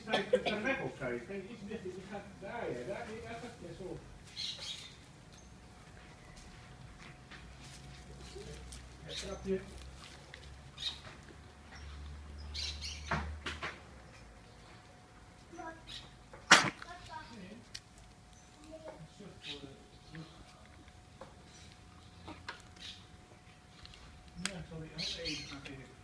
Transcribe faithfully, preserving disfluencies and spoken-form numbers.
zij ver weg of zij. Kijk, iets dichter, die gaat daar, ja. Daar, daar gaat het zo. Het trapje. Ja, ik zal die ook even gaan geven.